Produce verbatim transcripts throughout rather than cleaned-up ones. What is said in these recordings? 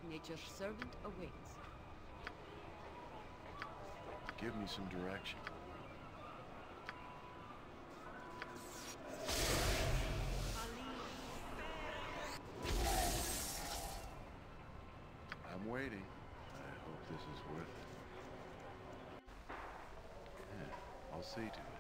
Nature's servant awaits. Give me some direction. I'm waiting. I hope this is worth it. Yeah, I'll see to it.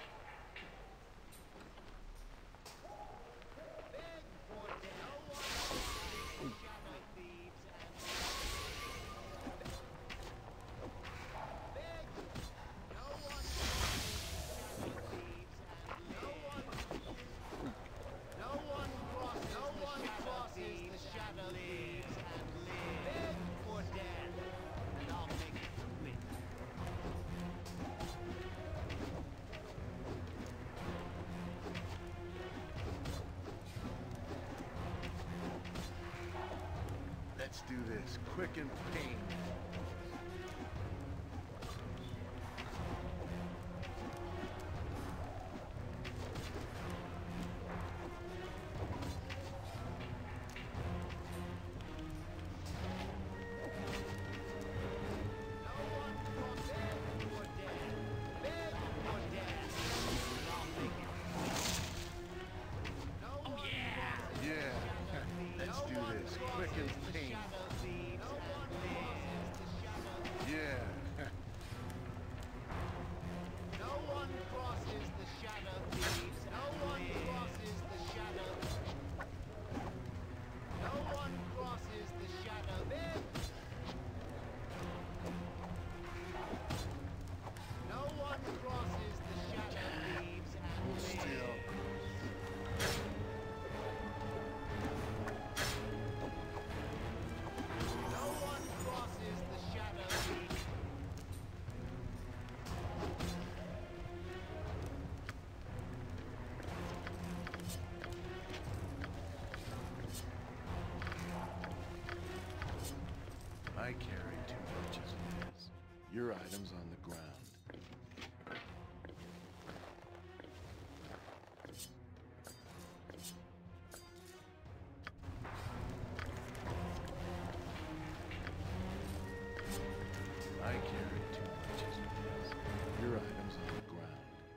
Let's do this, quick and painless. I carry too much as it is. Your item's on the ground. I carry too much as it is. Your item's on the ground.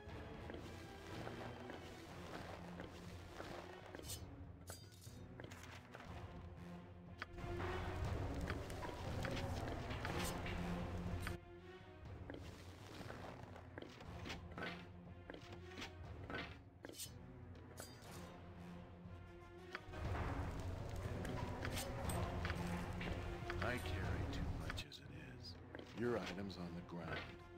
I carry too much as it is. Your item's on the ground.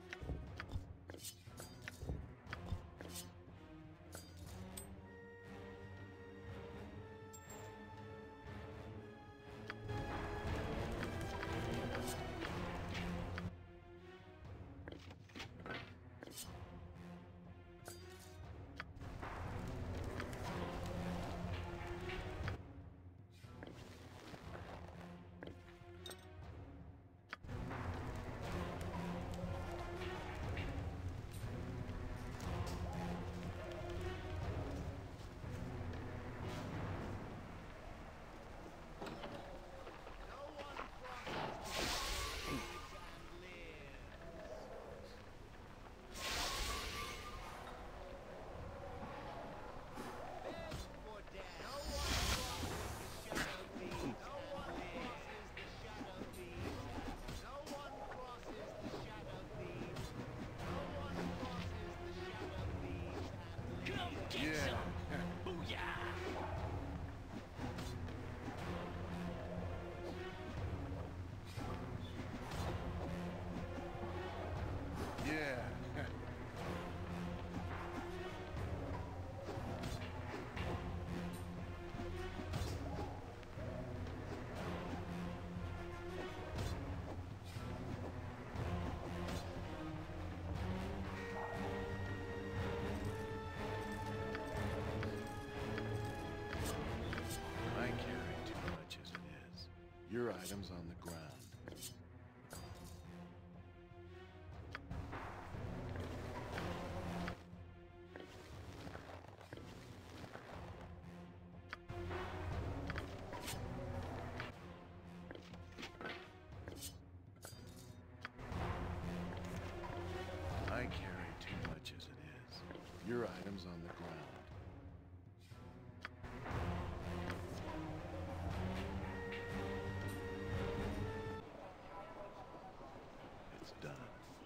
Your item's on the ground. Your item's on the ground. It's done.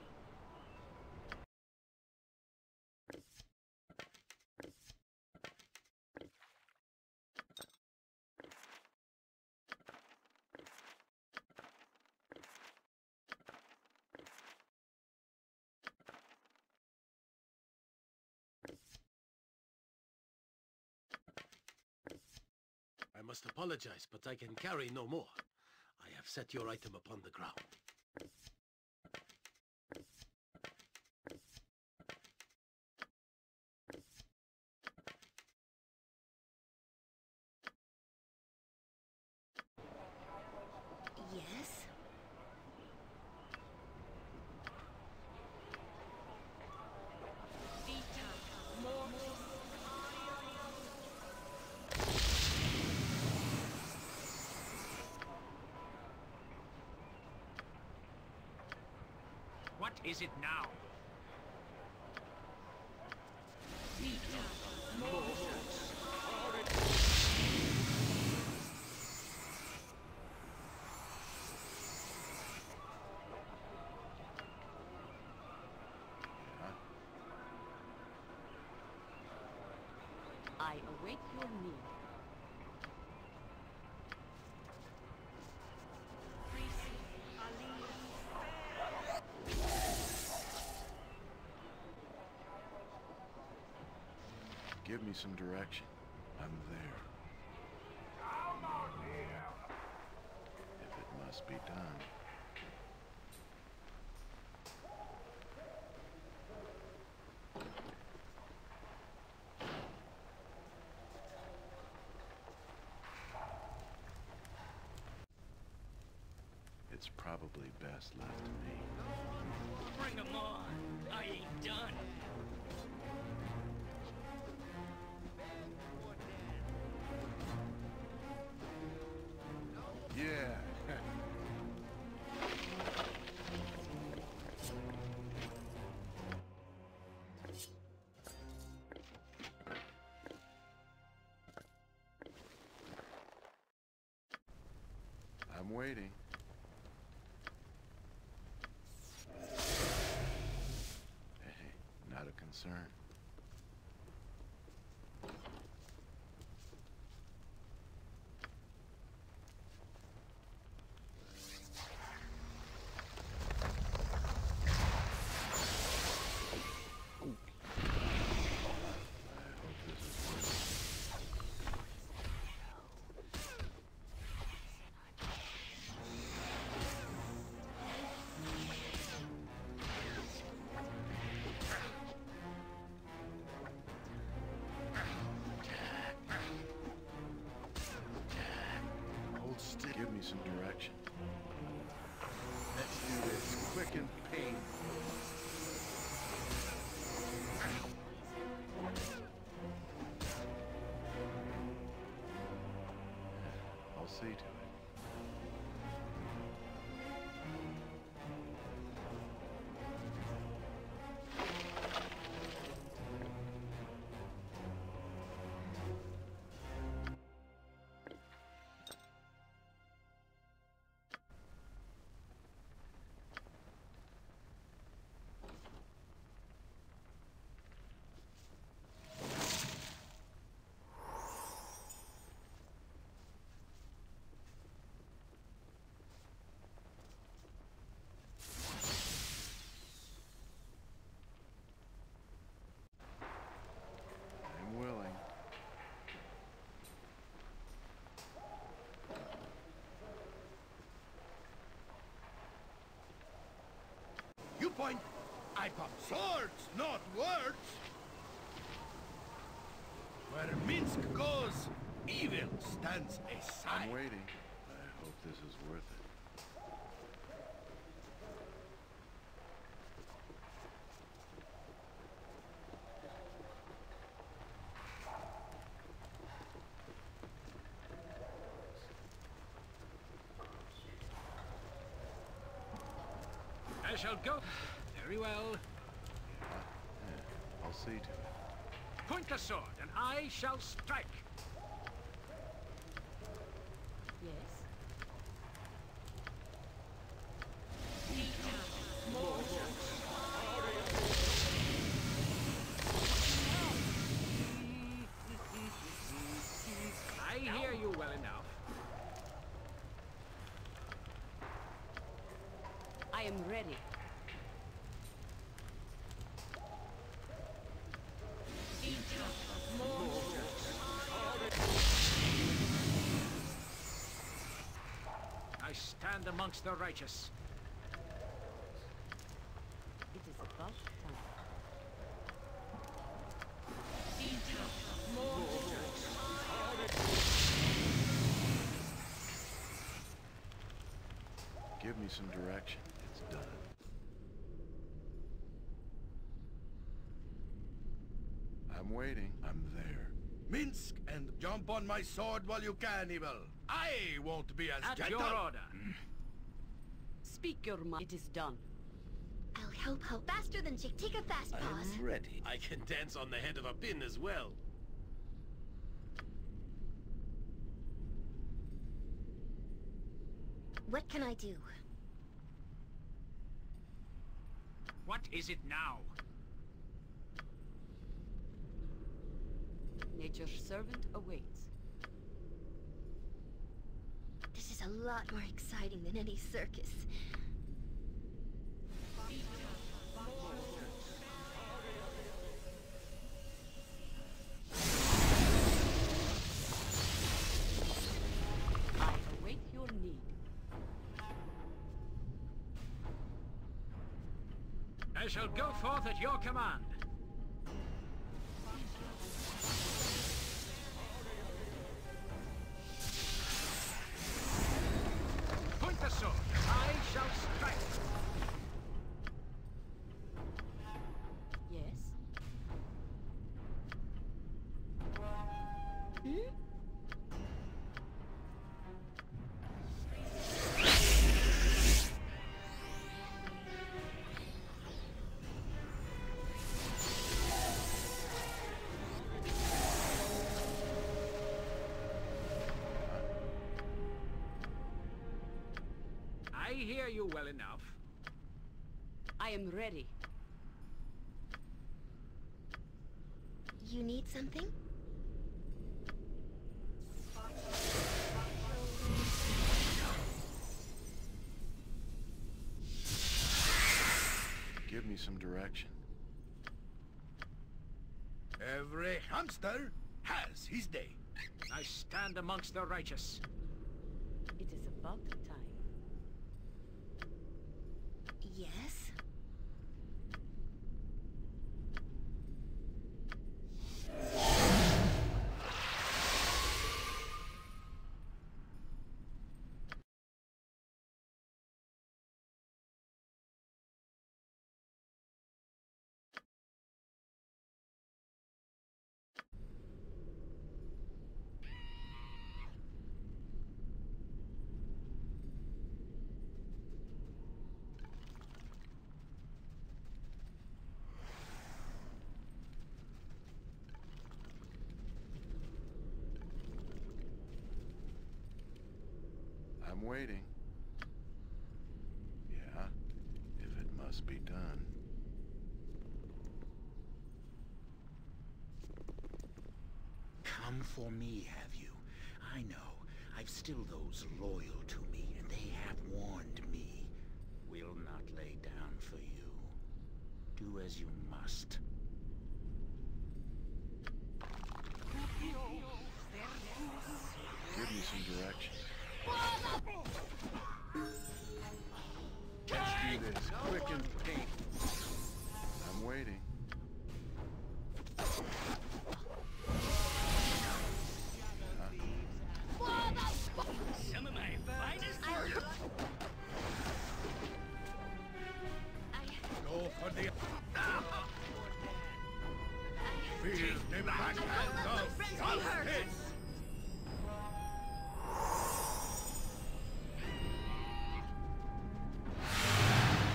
I must apologize, but I can carry no more. I have set your item upon the ground. Yes? What is it now? Yeah. I await your need. Give me some direction. I'm there. If it must be done. It's probably best left to me. Bring 'em on. I ain't done. Yeah. I'm waiting. Hey, not a concern. Hold still. Give me some direction. Let's do this quick and painful. I'll see to it. I'm willing. You point, I pump swords, not words. Where Minsk goes, evil stands aside. I'm waiting. I hope this is worth it. I shall go. Very well. Yeah, I'll see to it. Point the sword, and I shall strike. Yes. I hear you well enough. I am ready. I stand amongst the righteous. It is about time. Give me some direction. It's done. I'm waiting. I'm there. Minsk and jump on my sword while you can, Evil. I won't be as At gentle. your order. Speak your mind. It is done. I'll help out faster than Chick. Take a fast pause. I'm ready. I can dance on the head of a pin as well. What can I do? What is it now? Nature's servant awaits. This is a lot more exciting than any circus. I await your need. I shall go forth at your command. Point the sword. I shall strike. Yes. Hmm? I hear you well enough. I am ready. You need something? Give me some direction. Every hamster has his day. I stand amongst the righteous. It is about time. Yes? I'm waiting. Yeah, if it must be done. Come for me, have you? I know. I've still those loyal to me, and they have warned me. We'll not lay down for you. Do as you must. Give me some direction. Let's do this quick and painful. I'm waiting. Some of my finest I'll... work. I... Go for the... I... Feel the backhand of justice!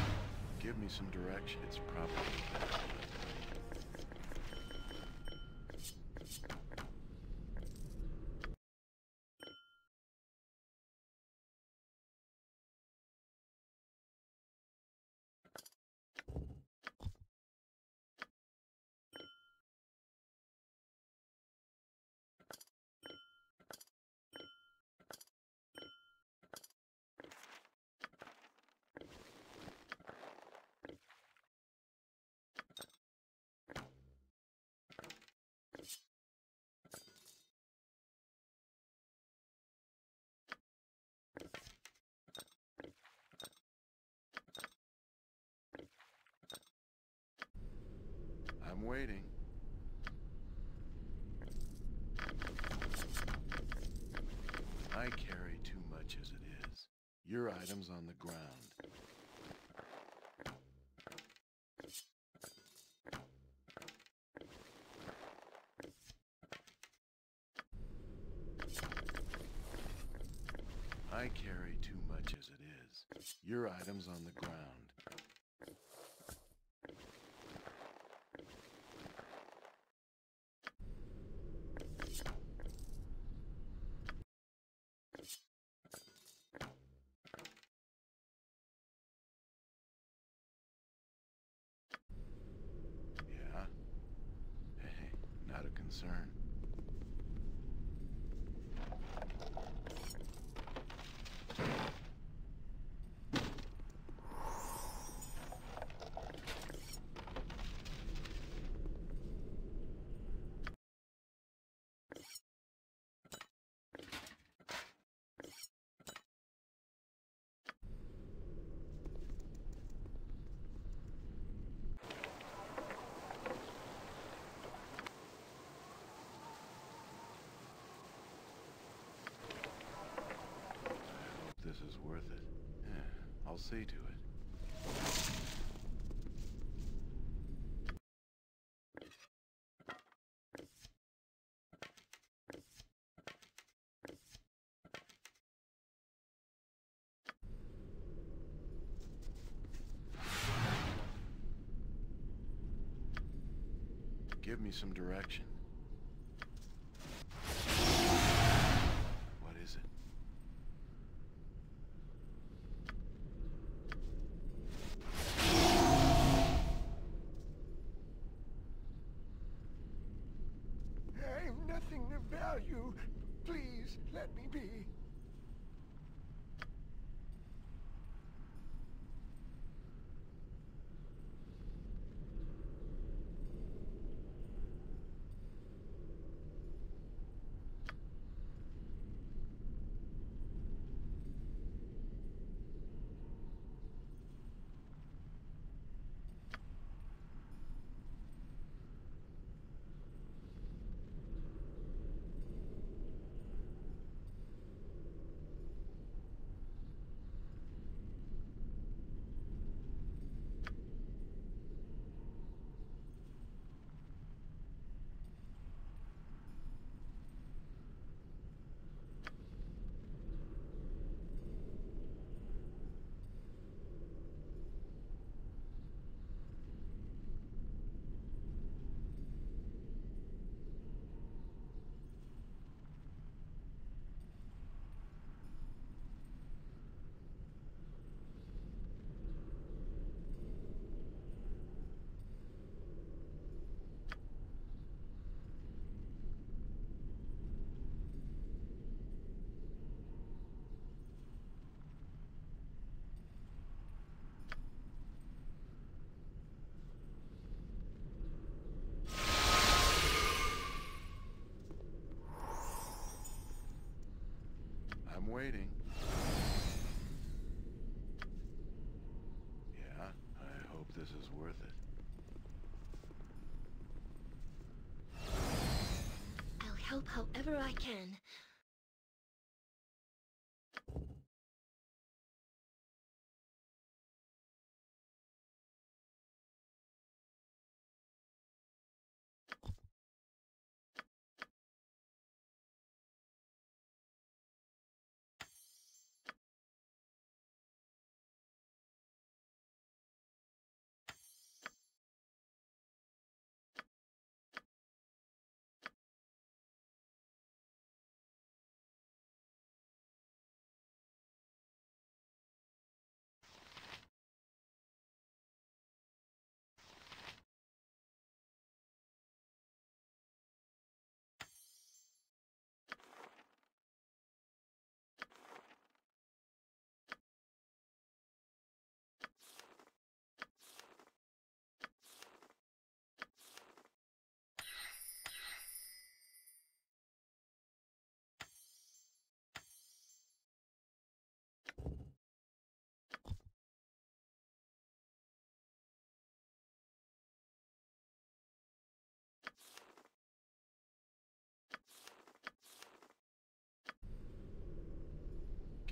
Give me some direction. It's probably better. I'm waiting. I carry too much as it is. Your item's on the ground. I carry too much as it is. Your item's on the ground. Yeah? Hey, not a concern. This is worth it. Yeah, I'll see to it. Give me some direction. What is it? I've nothing of value. Please, let me be. I'm waiting. Yeah, I hope this is worth it. I'll help however I can.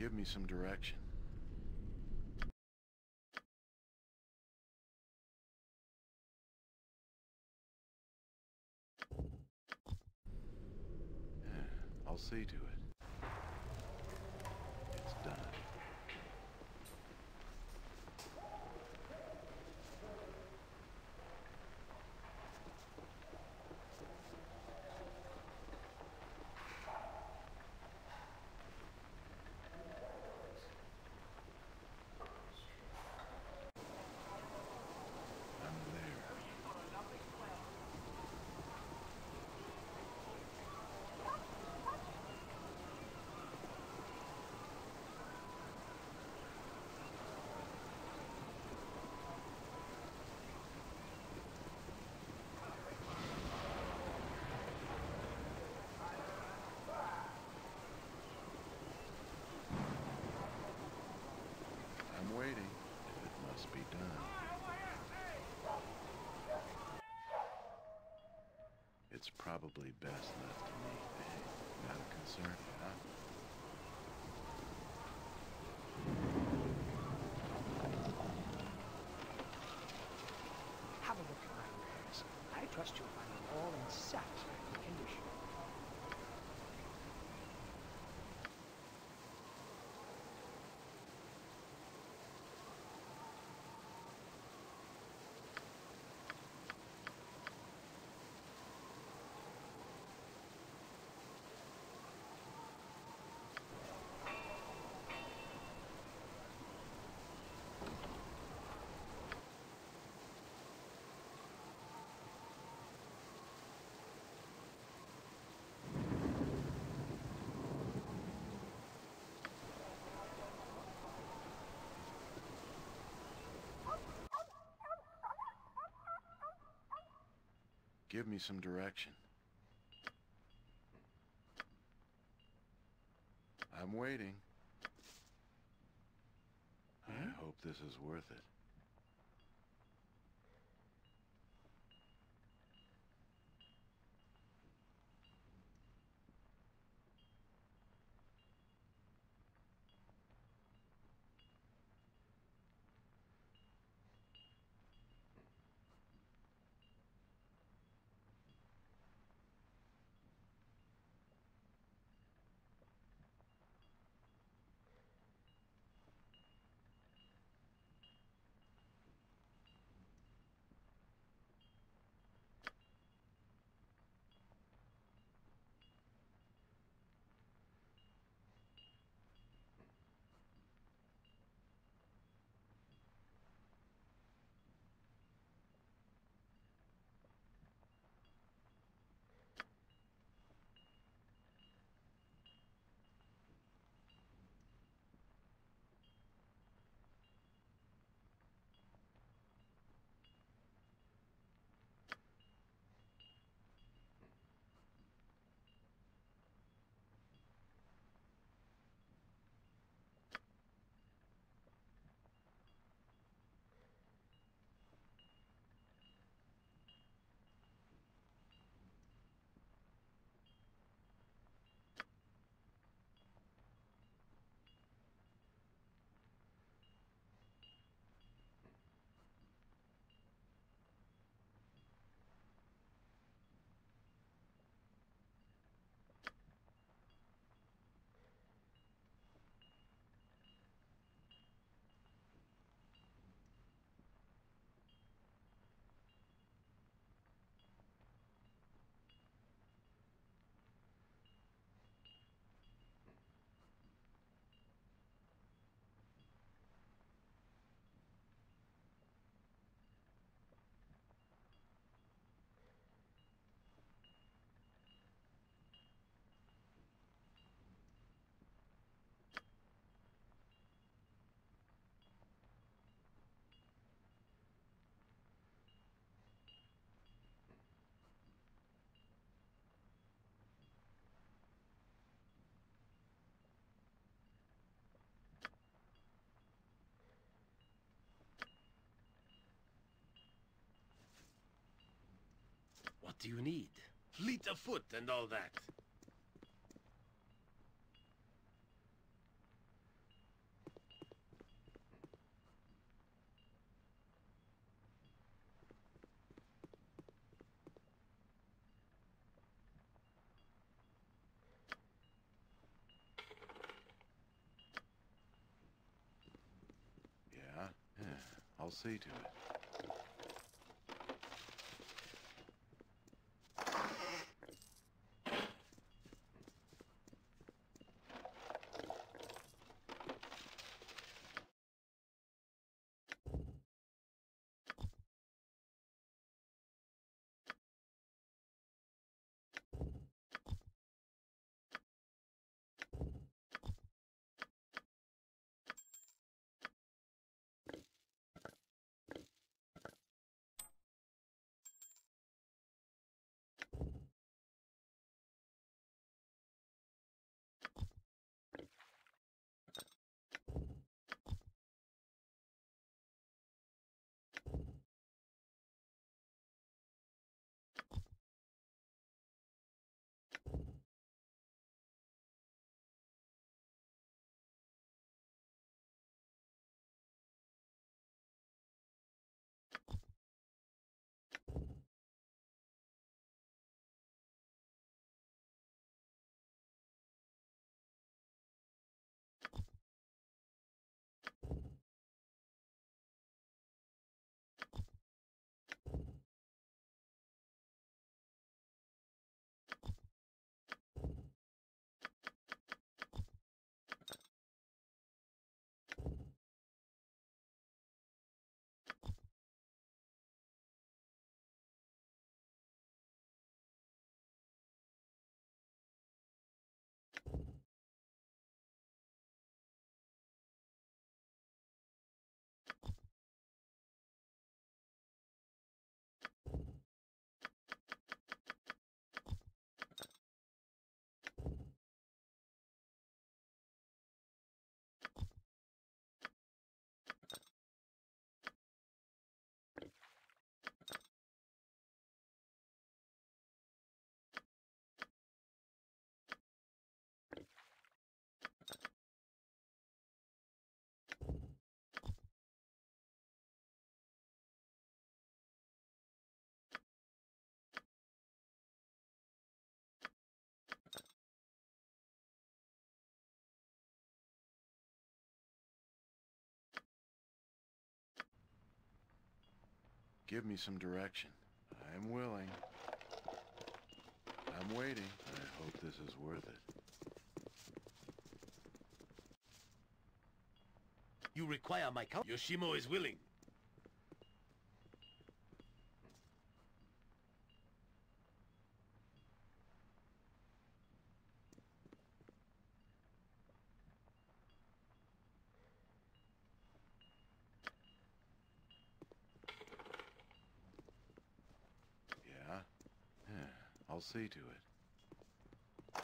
Give me some direction. Yeah, I'll see to it. It's done. I'm there. I'm waiting. It must be done. It's probably best left to me. Hey, not a concern, huh? Have a look at my wares. I trust you'll find them all in satisfactory condition. Give me some direction. I'm waiting. I hope this is worth it. What do you need? Fleet of foot and all that. I'll see to it. Give me some direction. I'm willing. I'm waiting. I hope this is worth it. You require my help? Yoshimo is willing. Yeah? Yeah, I'll see to it.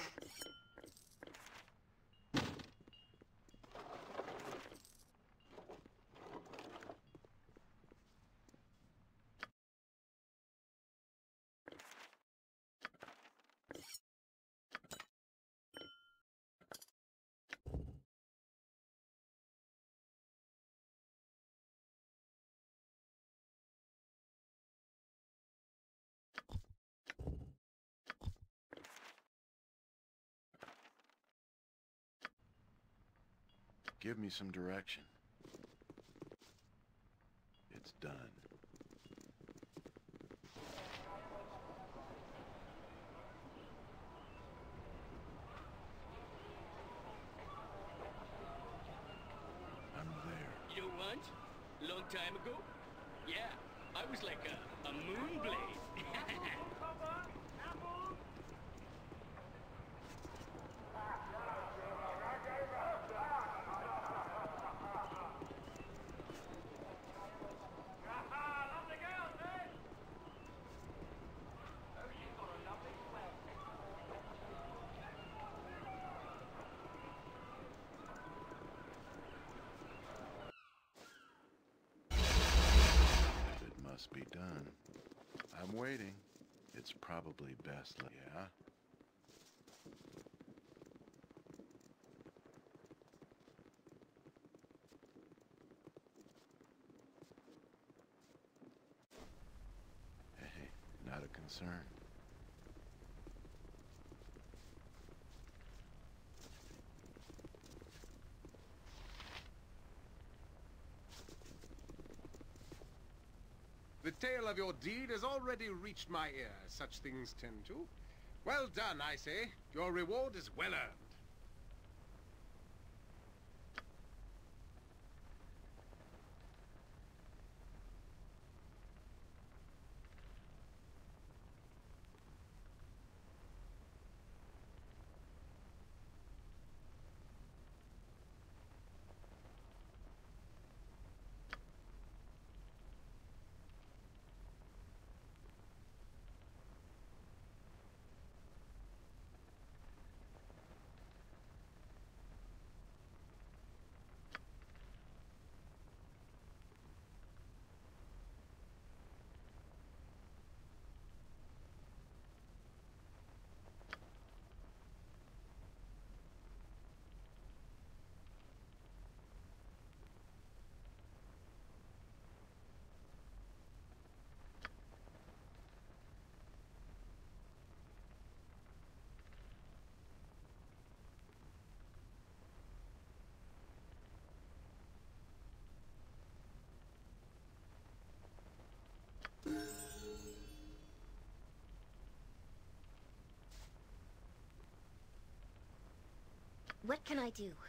Give me some direction. It's done. I'm there. You know what? Long time ago? Yeah, I was like a, a moonblade. If it must be done. I'm waiting. It's probably best. Yeah? Hey, not a concern. tale of your deed has already reached my ears. Such things tend to. Well done, I say. Your reward is well earned. What can I do?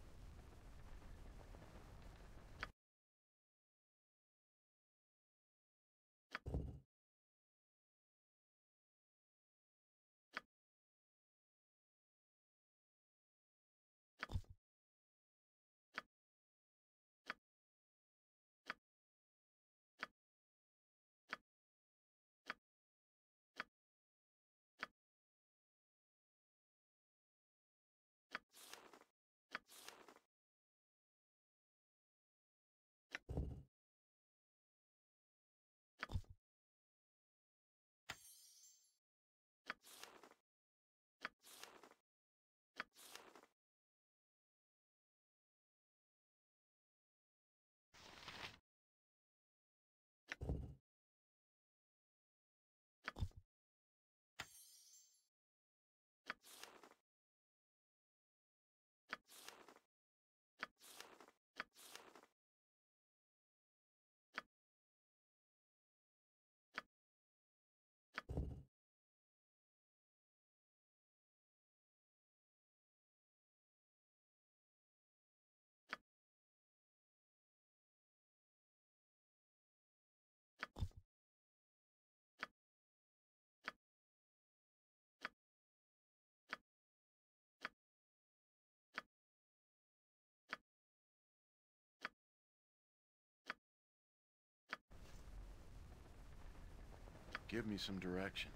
Give me some direction.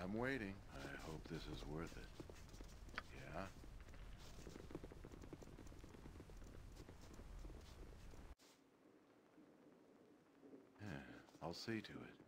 I'm waiting. I hope this is worth it. Yeah? Yeah, I'll see to it.